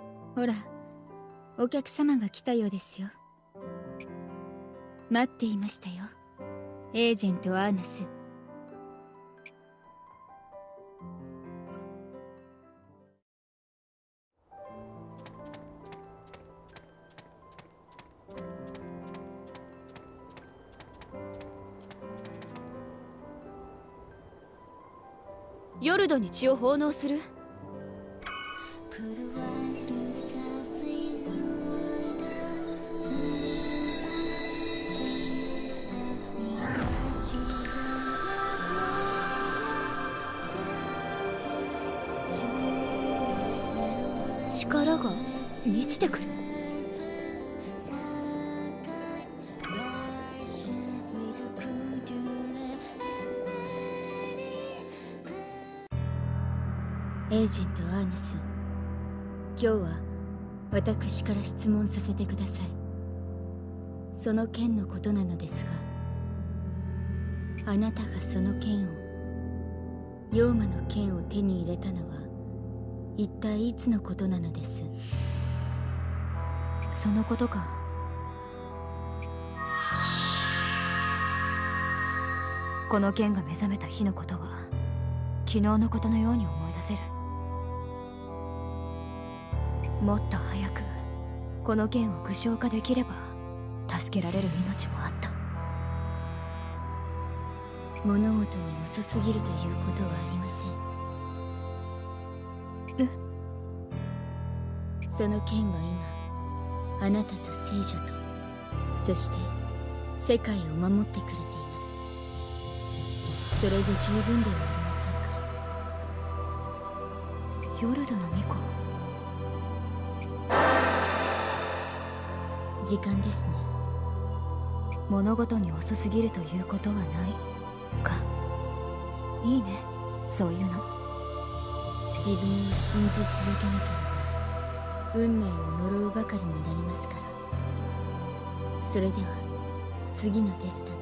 ほら、お客様が来たようですよ。待っていましたよ、エージェントアーナス。 ヨルドに血を奉納する。力が満ちてくる。 エージェントアーナス、今日は私から質問させてください。その剣のことなのですが、あなたがその剣を、妖魔の剣を手に入れたのは一体いつのことなのです？ そのことか。この剣が目覚めた日のことは昨日のことのように思い出せる。もっと早くこの剣を具象化できれば助けられる命もあった。 物事に遅すぎるということはありません。その剣は今、あなたと聖女と、そして世界を守ってくれています。それで十分ではありませんか？ ヨルドの巫女。 時間ですね。 物事に遅すぎるということはないか。いいね、そういうの。 自分を信じ続けなければ運命を呪うばかりになりますから。それでは次のテスタント。